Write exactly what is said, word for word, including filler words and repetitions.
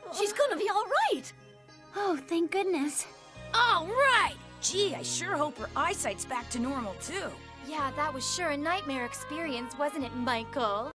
She's gonna be all right. Oh, thank goodness. All right. Gee, I sure hope her eyesight's back to normal, too. Yeah, that was sure a nightmare experience, wasn't it, Michael?